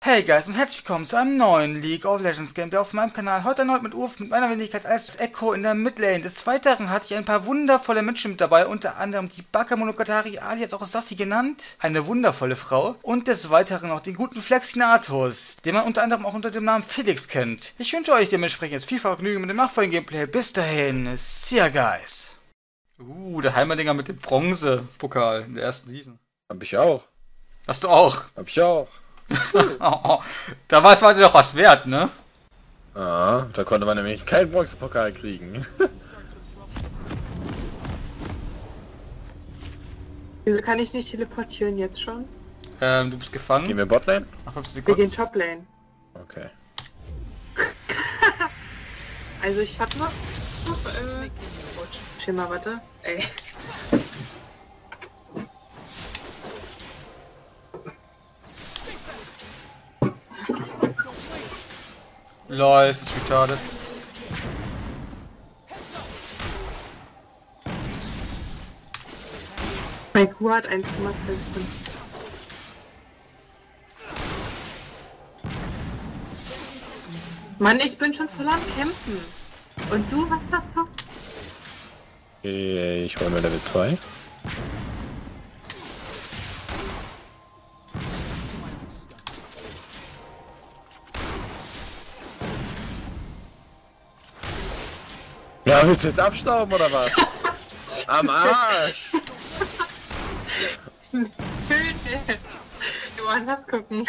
Hey Guys und herzlich willkommen zu einem neuen League of Legends Gameplay auf meinem Kanal. Heute erneut mit Urf mit meiner Wenigkeit als Echo in der Midlane. Des Weiteren hatte ich ein paar wundervolle Menschen mit dabei, unter anderem die Baka Monogatari, alias auch Sassy genannt, eine wundervolle Frau, und des Weiteren noch den guten Flexinatus, den man unter anderem auch unter dem Namen Felix kennt. Ich wünsche euch dementsprechend jetzt viel Vergnügen mit dem nachfolgenden Gameplay. Bis dahin, see ya guys. Der Heimerdinger mit dem Bronze-Pokal in der ersten Season. Hab ich auch. Hast du auch? Hab ich auch. Da war es weiter doch was wert, ne? Ah, da konnte man nämlich keinen Bronzepokal kriegen. Wieso kann ich nicht teleportieren jetzt schon? Du bist gefangen. Gehen wir Botlane? Ach, 15 Wir Sekunden. gehen Toplane. Okay. Also ich hab noch Schimmer, warte. Ey. Lol, es ist retarded. Mein Q hat 1,2 Sekunden. Mann, ich bin schon voll am Campen. Und du, was hast du? Okay, ich hole mir Level 2. Ja, willst du jetzt abstauben oder was? Am Arsch! Du woanders gucken.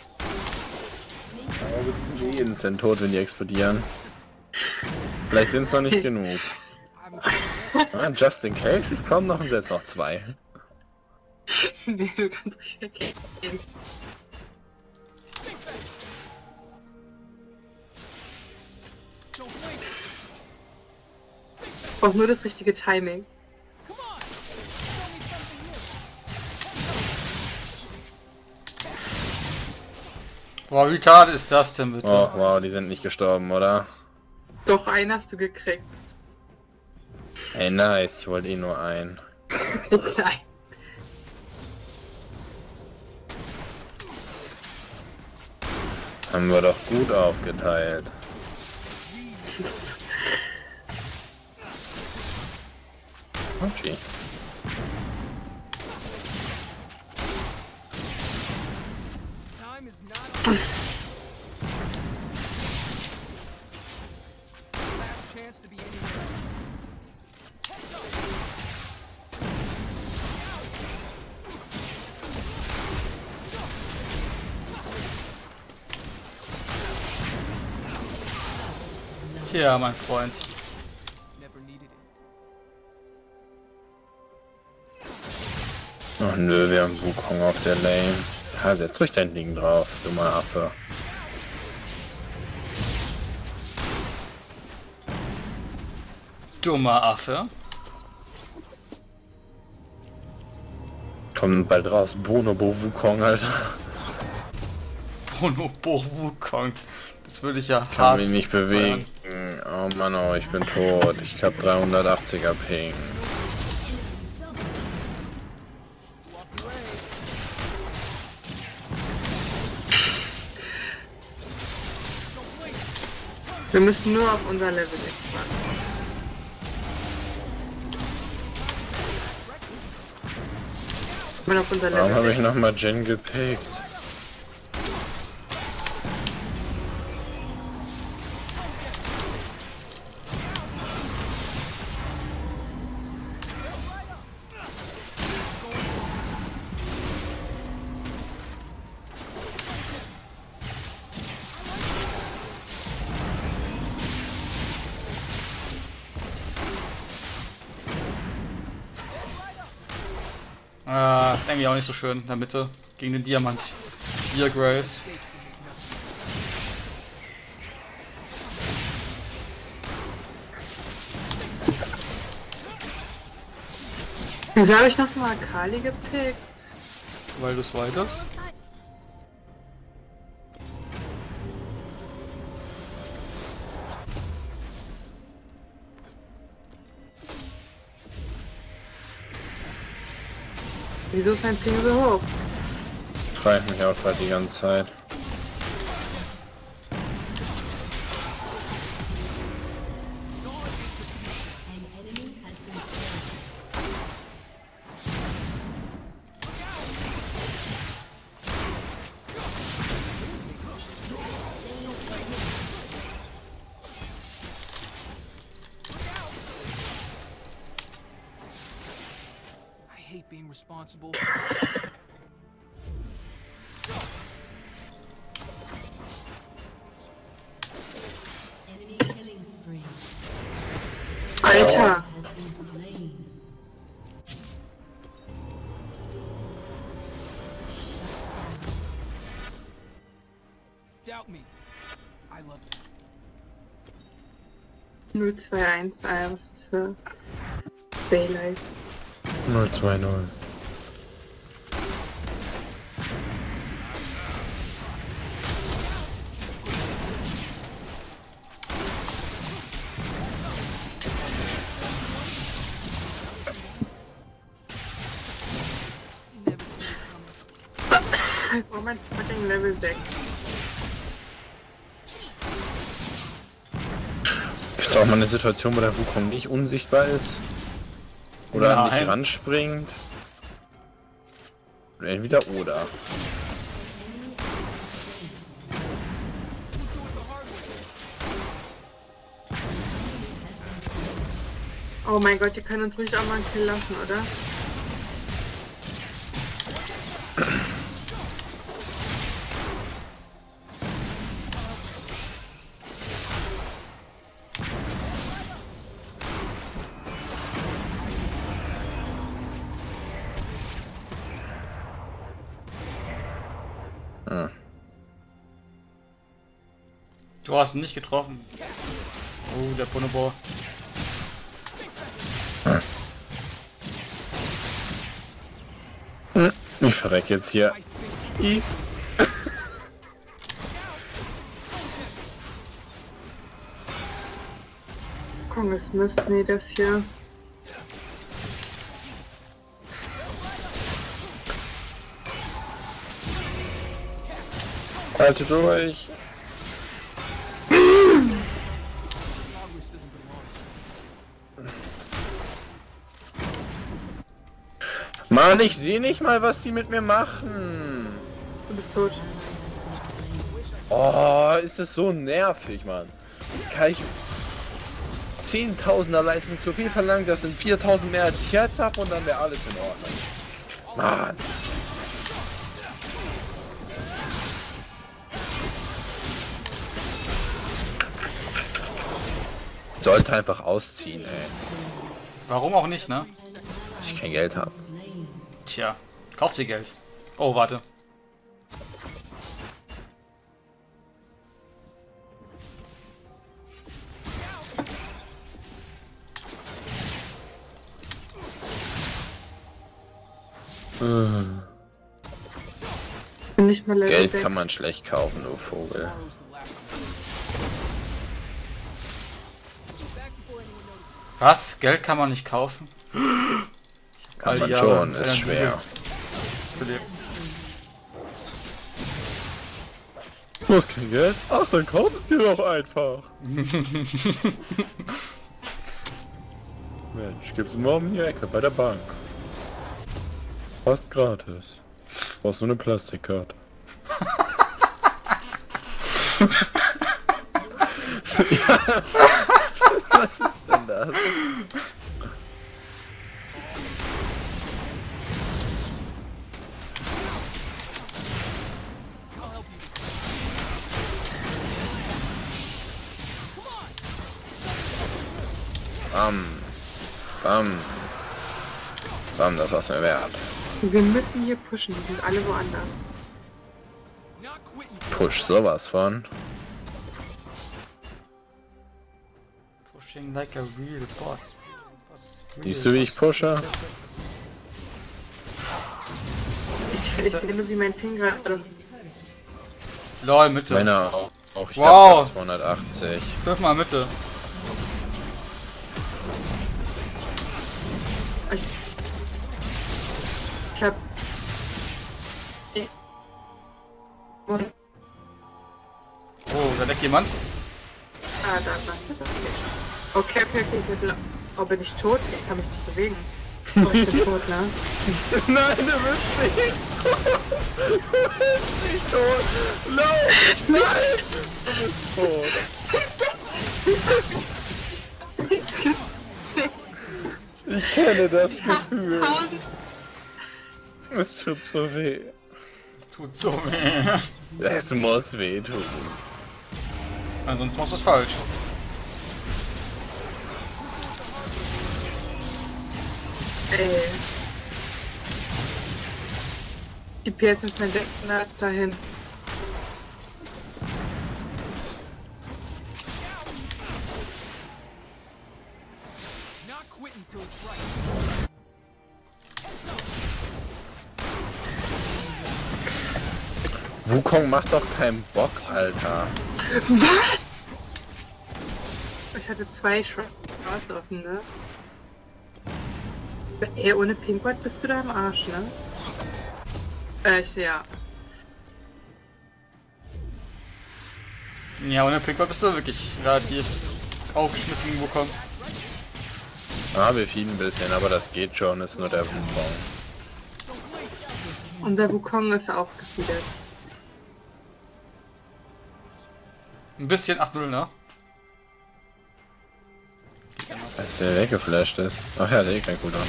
Aber wir sind instant tot, wenn die explodieren. Vielleicht sind es noch nicht genug. Ah, just in case, ich komme noch und setze noch 2. Nee, du kannst richtig weggehen. Ich brauch nur das richtige Timing. Boah, wie retarded ist das denn bitte? Oh, wow, die sind nicht gestorben, oder? Doch, einen hast du gekriegt. Ey, nice, ich wollte eh nur einen. So klein. Haben wir doch gut aufgeteilt. Okay. Tja, mein Freund. Oh nö, wir haben Wukong auf der Lane. Ja, setz ruhig dein Ding drauf, dummer Affe. Dummer Affe. Kommt bald raus, Bonobo Wukong, Alter. Bonobo Wukong. Das würde ich ja Kann hart mich nicht feiern. bewegen. Oh Mann, oh, ich bin tot. Ich hab 380er Ping. Wir müssen nur auf unser Level jetzt warten. Wenn auf unser Warum Level habe ich nochmal Jen gepickt? Ist eigentlich auch nicht so schön in der Mitte. Gegen den Diamant. Hier, Grace. Wieso habe ich nochmal Kali gepickt? Weil du es weiterst. Wieso ist mein Ping so hoch? Frage ich mich auch gerade die ganze Zeit. responsible. Enemy killing spree Alter. has been slain. Doubt me. I love it. 021, was ist das für Daylight? 020. You never see this coming. Oh mein fucking Level 6. Gibt es auch mal eine Situation, wo der Wukong nicht unsichtbar ist? Oder an dich Nein. ranspringt? Oder entweder oder. Oh mein Gott, die können uns ruhig auch mal einen Kill lassen, oder? Hm. Du hast ihn nicht getroffen. Oh, der Bonobo. Ich verreck jetzt hier. East. Guck, was müssten wir das hier? Haltet durch. Progress doesn't belong. Mann, ich sehe nicht mal, was die mit mir machen. Du bist tot. Oh, ist das so nervig, Mann. Kann ich 10.000er Leistung zu viel verlangen, das sind 4.000 mehr als ich jetzt habe und dann wäre alles in Ordnung. Mann. Sollte einfach ausziehen, ey. Warum auch nicht, ne? Ich kein Geld habe. Tja, kauf dir Geld. Oh, warte. Bin nicht mal Level Geld 6. kann man schlecht kaufen, du Vogel. Tomorrow's the last one. Was? Geld kann man nicht kaufen? Kann All man die Jahre schon, mit ist einer schwer. Gelebt. Du hast kein Geld? Ach, dann kauf es dir doch einfach. Mensch, gib's morgen in die Ecke bei der Bank. Fast gratis. Brauchst nur eine Plastikkarte. Ja. Was ist denn das? Bam. Bam, das war's mir wert. Wir müssen hier pushen, die sind alle woanders. Not quitting. Push sowas von. Pushing like a real boss. Siehst du, wie ich pushe? Ich sehe nur, wie mein Ping gerade. Lol, Mitte. Meiner auch. Ich Wow. hab 280. 5 mal Mitte. Ich hab. Oh, da leckt jemand. Ah, da, was ist das? Okay, oh, bin ich tot? Ich kann mich nicht bewegen. Oh, ich bin tot, ne? Nein, du bist nicht tot! Du bist nicht tot! No! Nein! Du bist tot! Ich kenne das Gefühl. Es tut so weh. Es tut so weh. Es muss weh tun. Ansonsten machst du es falsch. Ey. Gib jetzt mit meinem 600 dahin. Not quitting till it's right. Wukong macht doch keinen Bock, Alter. Was? Ich hatte 2 Shots offen, ne? Ey, ohne Pinkward bist du da im Arsch, ne? Ja. Ja, ohne Pinkward bist du wirklich relativ aufgeschmissen bekommen. Ah, wir fielen ein bisschen, aber das geht schon, ist nur der Wukong. Unser Wukong ist auch gefiedert. Ein bisschen 8-0, ne? Als der weggeflasht ist. Ach ja, der kein Cooldown.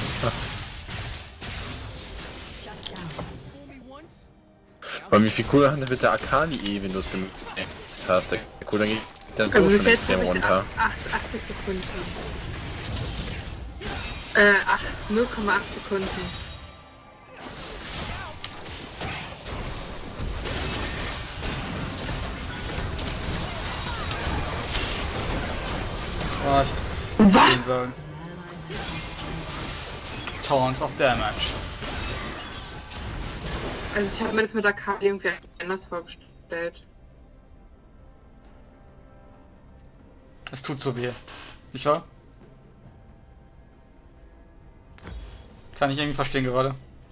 Only once? Aber wie viel Cooldown hat der Akali wenn du es gemacht hast? Der Cooldown geht dann so Also bis schon jetzt extrem habe ich runter. 80 Sekunden. 0,8 Sekunden. Oh, ich hätte gehen sollen. Tons of Damage. Also ich habe mir das mit der Karte irgendwie anders vorgestellt. Es tut so weh. Nicht wahr? Kann ich irgendwie verstehen gerade.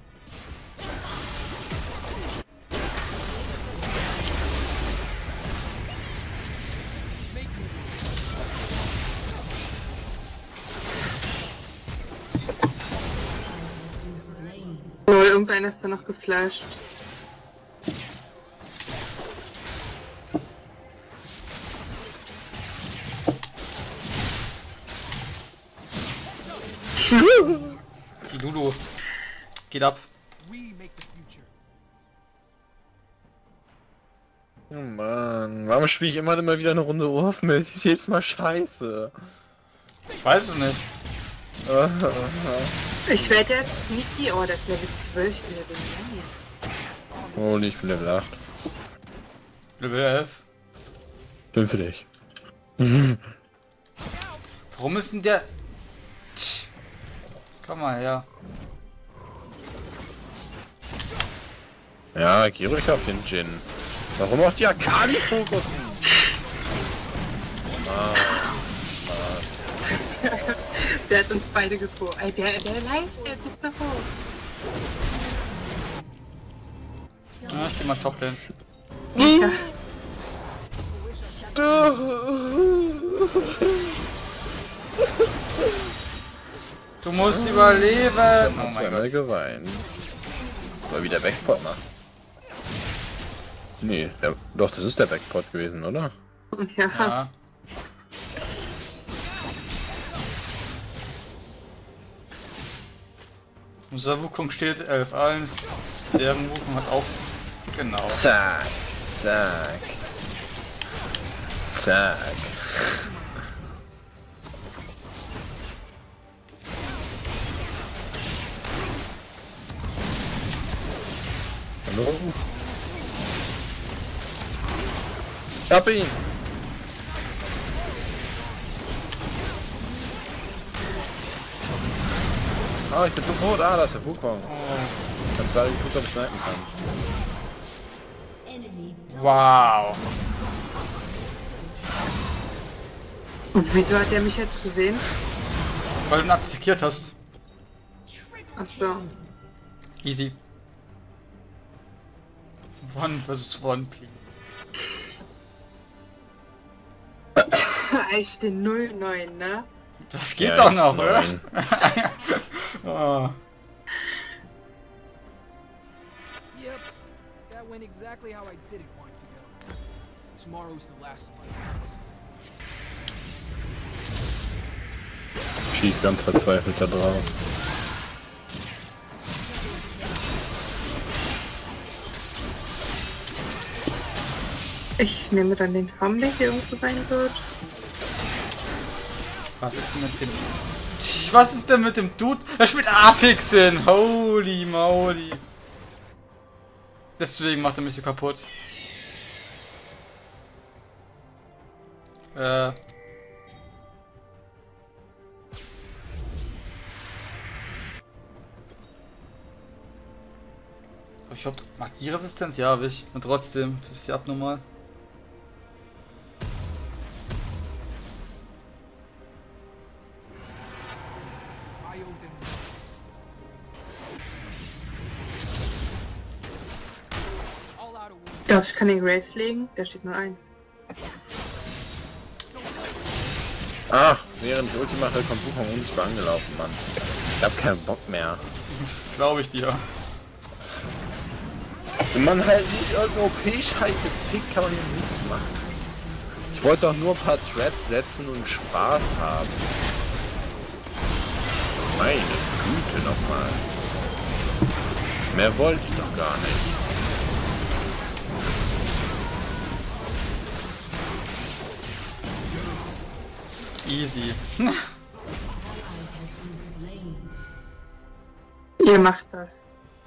Lol, irgendeiner ist da noch geflasht. Die Lulu geht ab. We make the future. Oh Mann, warum spiele ich immer wieder eine Runde Urf mit? Ich sehe jetzt mal scheiße. Ich weiß es nicht. Ich werde jetzt Niki, oh, das ist Level 12 Level. Oh, ich bin Level 8. Level 11. Bin für dich. Warum ist denn der... Tsch. Komm mal her. Ja, geh ruhig auf den Jin. Warum auch die Akali fokussen? Der hat uns beide gefunden. Der leistet bis da hoch. Ja, ich geh mal Top Lane. Ja. Du musst überleben. Oh mein Zweimal Gott. geweint. Soll wieder Backpot machen. Nee, doch, das ist der Backpot gewesen, oder? Ja. Ja. Unser Wukong steht 11-1. Deren Wukong hat auch... Genau. Zack, zack, zack. Hallo? Ich hab ihn! Ah, ich bin tot. Ah, das ist der Wukong. Ich hab gerade geguckt, ob ich snipen kann. Wow. Und wieso hat der mich jetzt gesehen? Weil du ihn attackiert hast. Achso. Easy. One versus one, please. Ich stehe 0-9, ne? Das geht Ja, doch ist noch, oder? 9. Oh. Yep, that went exactly how I didn't want it to go. Tomorrow's the last of my days. Schieß ganz verzweifelt da drauf. Ich nehme dann den Farm, der hier irgendwo sein wird. Was ist denn mit dem... Was ist denn mit dem Dude? Er spielt Apexen! Holy moly! Deswegen macht er mich so kaputt. Ich glaube, Magieresistenz? Ja, habe ich. Und trotzdem, das ist ja abnormal. I owe them. All out of wood. Darf ich den Grace legen? Da steht nur 1. Ach, während ich Ulti mache, kommt Wukong unsichtbar angelaufen, Mann. Ich hab keinen Bock mehr. Glaube ich dir. Wenn man halt nicht irgendeine OP-Scheiße pickt, kann man hier nichts machen. Ich wollte doch nur ein paar Traps setzen und Spaß haben. Meine Güte nochmal. Mehr wollte ich doch gar nicht. Easy. Ihr macht das.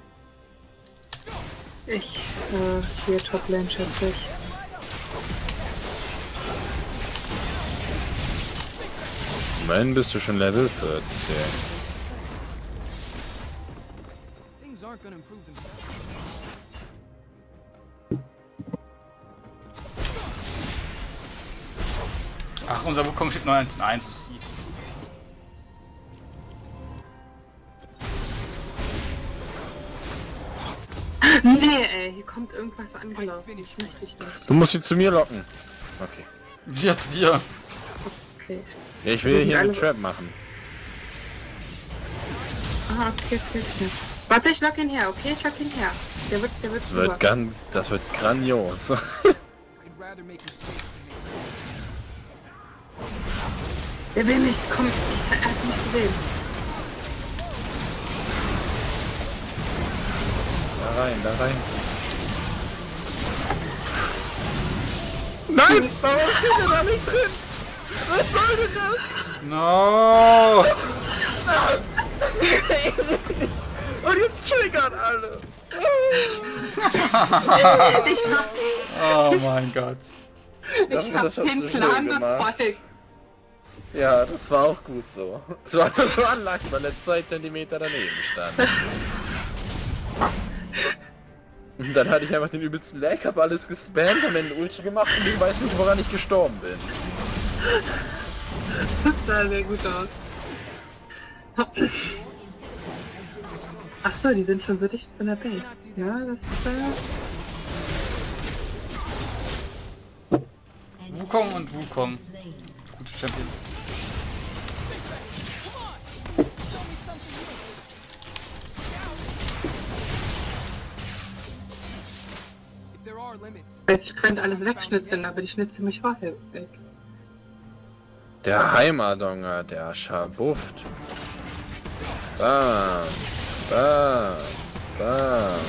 Ich, hier Toplane schätze ich. Immerhin bist du schon Level 14. Things aren't gonna improve themselves. Ach, unser Wukong steht 1 in 1. Das ist easy. Nee, ey, hier kommt irgendwas angelaufen. Das möchte ich nicht. Du musst ihn zu mir locken. Okay. Ja, zu dir. Okay. Ja, ich Wir will sind hier einen alle- Trap machen. Ah, okay. Warte, ich lock ihn her, okay? Ich lock ihn her. Der wird rüber. Das wird grandios. I'd rather make mistakes than make Der will nicht, komm, er hat mich gesehen. Da rein. Nein! Warum steht er da nicht drin? Was soll denn das? No! Und jetzt triggern alle! Ich hab, Oh mein Gott. ich Das hast hab du den schnell Plan gemacht. befolgt. Ja, das war auch gut so. Es war nur so unlucky, weil er 2 cm daneben stand. Und dann hatte ich einfach den übelsten Lag, hab alles gespammt, hab mir einen Ulti gemacht und ich weiß nicht, woran ich gestorben bin. Das sah sehr gut aus. Achso, die sind schon so dicht zu der Base. Ja, das Wukong und Wukong. Gute Champions. if there are limits. Ich könnte alles wegschnitzeln, aber die schnitzeln mich vorher weg. Der Heimadonger, der schabufft. Bam. Bam. Bam.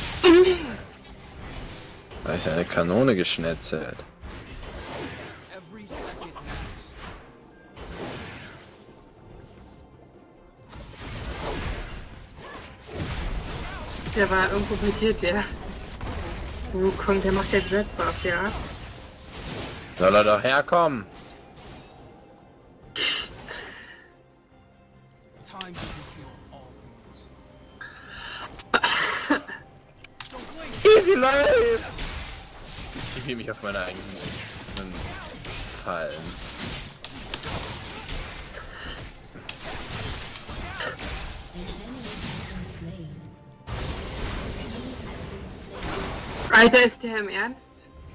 Da ist eine Kanone geschnetzelt. Every second matters. Der war irgendwo bei dir, der. Wukong, der macht jetzt Red Buff, ja? Soll er doch herkommen? Time doesn't heal all wounds. Easy life! Ich will mich auf meine eigenen Fallen. Alter, ist der im Ernst?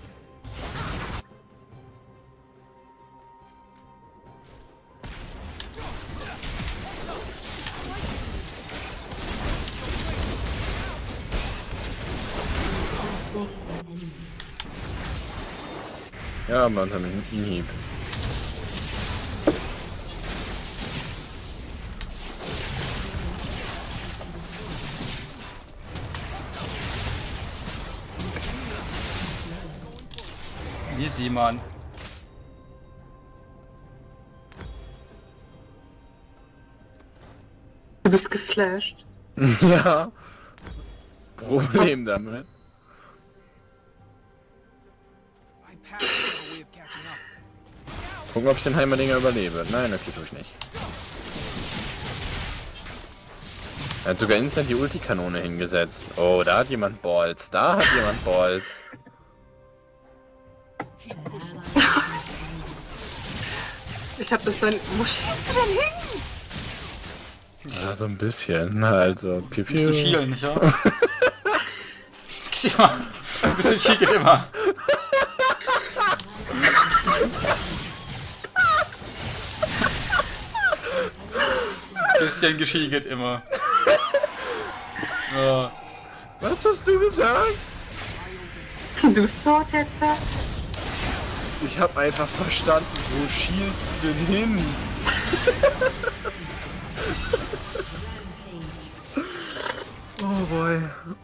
Ja, man hat einen Hieb. Easy, Mann. Du bist geflasht. Ja. Problem damit. My past has a way of catching up. Gucken, ob ich den Heimerdinger überlebe. Nein, okay, tue ich nicht. Er hat sogar instant die Ulti-Kanone hingesetzt. Oh, da hat jemand Balls. Da hat jemand Balls. Ich hab das dann... Wo schießt du denn hin? Ja, so ein bisschen. Also, piu Ein bisschen piu. schielen, nicht wahr? Das geht immer. Ein bisschen schiel geht immer. Ein bisschen Geschiel geht immer. Ja. Was hast du gesagt? Du bist tot jetzt. Ich hab einfach verstanden, wo schielst du denn hin? Oh boy.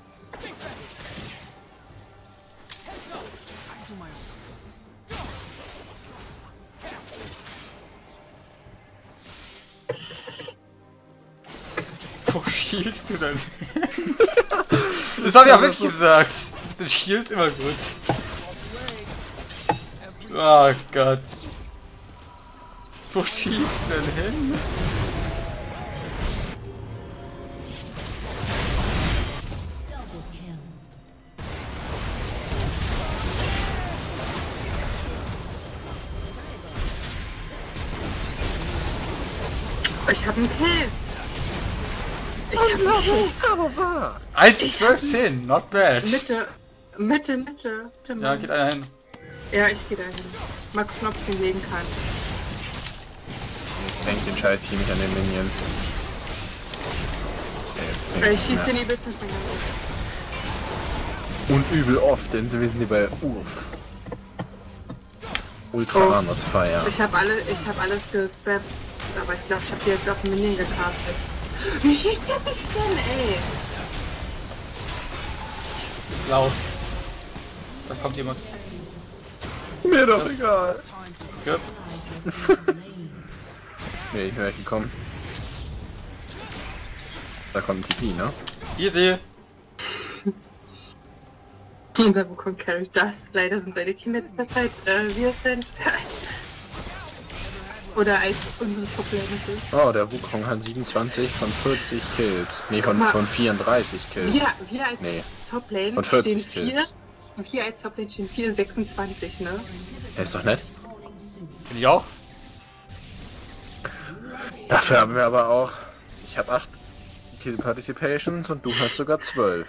Wo schielst du denn? Das hab ich auch wirklich gesagt. Bist du schielst immer gut. Oh Gott. Wo schielst du denn hin? Double kill. Ich hab einen Kill. Ich hab einen Kill. Aber wahr. 1, 12, 10. Not bad. Mitte. Ja, geht einer hin. Ja, ich geh da hin. Mal gucken, ob ich den legen kann. Ich denke den Scheiß hier nicht an den Minions. Ich schieß den übelst mit Finger. Und übel oft, denn sie wissen die bei Urf. Ultra Armors Fire. Ich hab alles gespammt. Aber ich glaube, ich hab die jetzt auf den Minion gecastet. Wie schießt der sich denn, ey? Laut. Da kommt jemand. Mir doch egal. Ja. Nee, ich bin gleich gekommen. Da kommt ein TP, ne? Easy. Unser Wukong carried das. Leider sind seine Teammates besser als wir sind. Oder als unsere Probleme sind. Oh, der Wukong hat 27 von 40 Kills. Nee, von 34 Kills. Wir als Nee. Toplane Und 40 stehen 4. Und wir als Toplane stehen 4, 26, ne? Er ist doch nett. Bin ich auch? Dafür haben wir aber auch... Ich habe 8 Kill Participations und du hast sogar 12.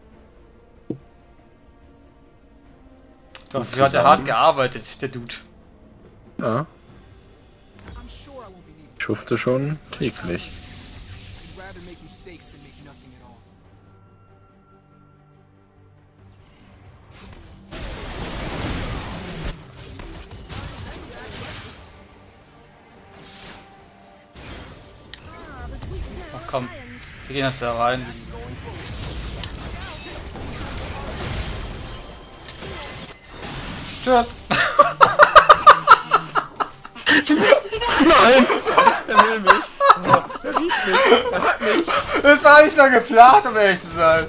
Doch, hat er hart gearbeitet, der Dude. Ja, I'm sure I won't be needed. schufte schon täglich. I'd rather make mistakes than make nothing at all. Ach komm, wir gehen jetzt da rein. Tschüss. Nein! Er will mich! Er riecht mich! Er hat mich! Das war nicht mal geplant, um ehrlich zu sein.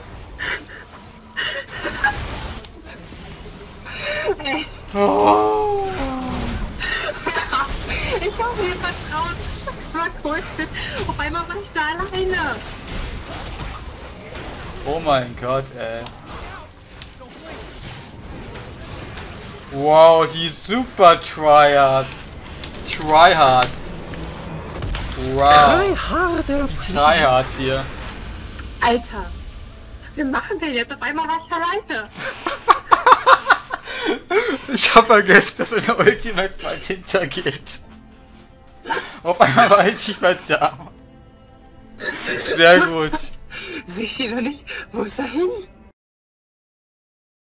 Oh. Ich hoffe, ihr vertraut. War cool. Auf einmal war ich da alleine. Oh mein Gott, ey. Wow, die super Tryhards. Wow. Tryhards hier. Alter. Wir machen denn jetzt? Auf einmal war ich alleine. Ich hab vergessen, dass eine Ultimate bald hintergeht. Auf einmal war ich nicht mehr da. Sehr gut. Sehe ich hier noch nicht. Wo ist er hin?